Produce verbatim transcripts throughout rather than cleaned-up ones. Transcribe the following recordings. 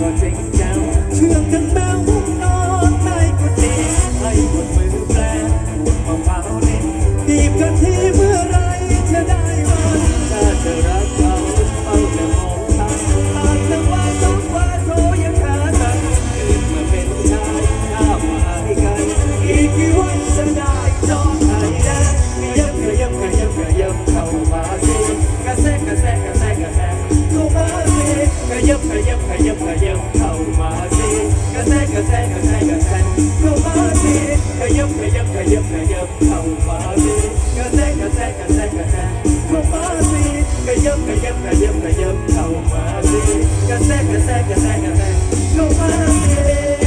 ก็เจ๋งแจ๋วเชื่อกันแมวมุกนอนในกุฏิให้คนมือแปลปวดมะพร้าวนิดดีบกันที่เมื่อไรจะได้วันถ้าเธอรักเขาเอาแต่มองทางอาจจะว่าต้องว่าโทยังขาตันเกิดมาเป็นชายข้ามาให้กันอีกกี่วันจะได้จองไทยแดงขยับขยับขยับขยับเข้ามาสิกระแทกกระแทกกระแทกกระแทกเข้ามาสิขยับขยับขยับขยับเข้ามาสิกระแทกกระแทกกระแทกกระแทกเข้ามาสิขยับขยับขยับขยับเข้ามาสิกระแทกกระแทกกระแทกกระแทกเข้ามาสิขยับขยับขยับขยับเข้ามาสิกระแทกกระแทกกระแทกกระแทกเข้ามาสิ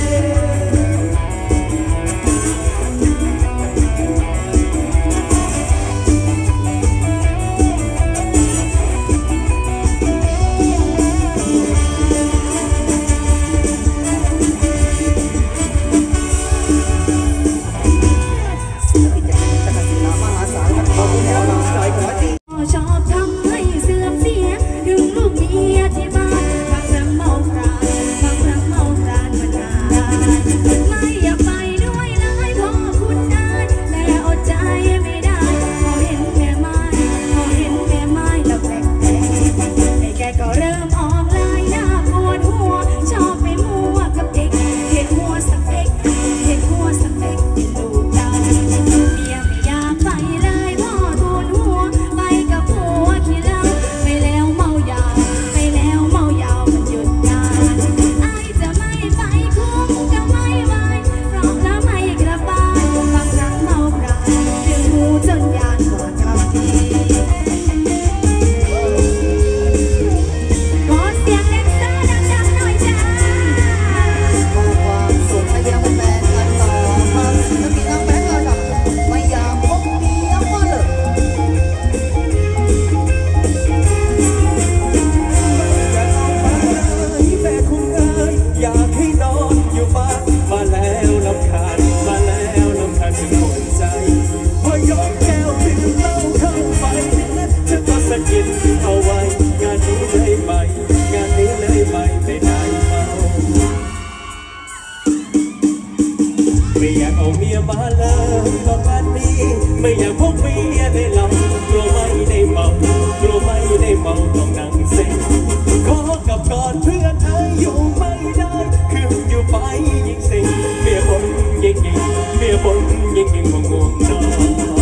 ไม่อยากเอาเมียมาเลยก็งานนี้ไม่อยากพกเมียได้หลับกลัวไม่ได้เมากลัวไม่ได้เมาต้องนั่งเซ็งขอกับกอดเพื่อนให้อยู่ไม่ได้คืนอยู่ไปยิ่งเซ็งเมียบนยิ่งยิ่งเมียบนยิ่งยิ่งงงงนอน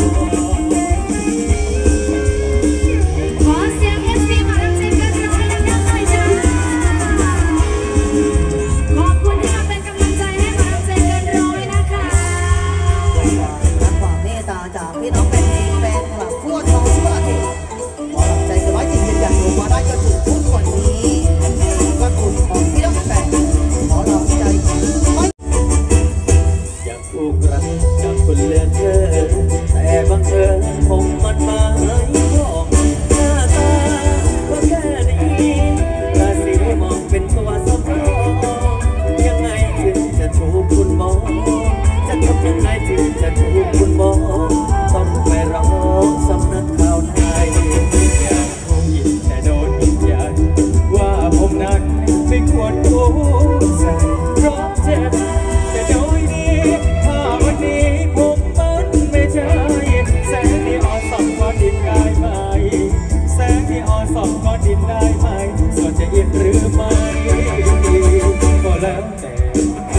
จากคนเลือกเธอแต่บางเอิญคงมันหมายบอกหน้าตาก็แค่นี้ราศีมองเป็นตัวสำรองยังไงถึงจะถูกคุณมองจะทำยังไงถึงจะถูกคุณมองต้องไปร้องสำนักข่าวไทยอยากคงยินแต่โดนยินยันว่าผมนั้นไม่ควรโกหกใส่เพราะเจ็บแต่โดยดีวันนี้ผมมันไม่ใช่แสงที่อ่อนส่องก้อนดินได้ไหมแสงที่อ่อนส่องก้อนดินได้ไหมส่วนจะอินหรือไม่ก็แล้วแต่ใจ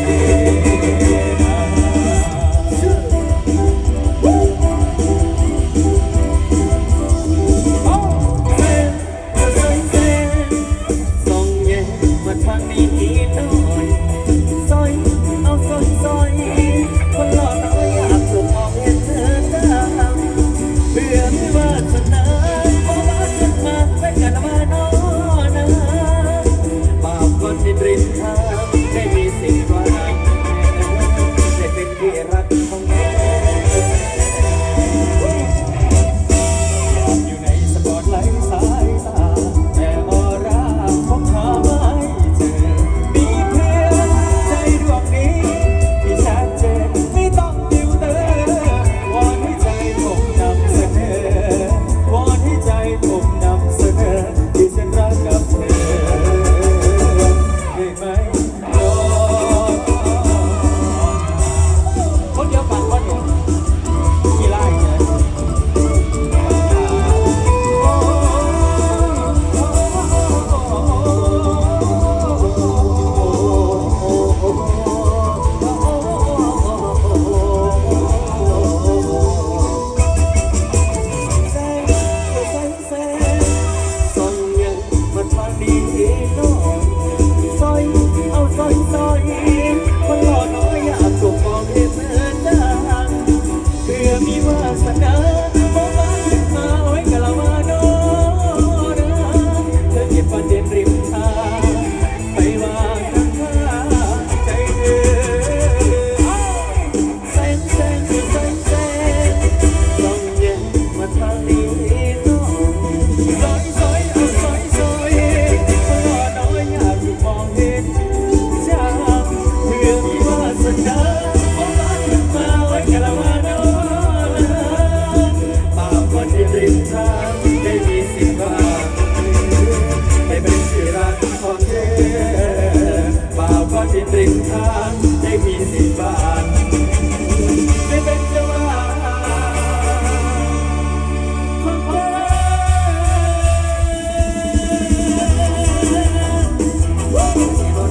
ส่องแย้มมาทางนี้หน่อยซอยเอาซอยซอยคนหล่อน้อยอยากถูกมองเห็นเธอตามเพื่อไม่ว่าจะนานเพราะว่าขึ้นมาเป็นกันมาโน่นะบาปก้อนดินริมทาง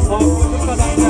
ขอบคุณทุกกำลังใจ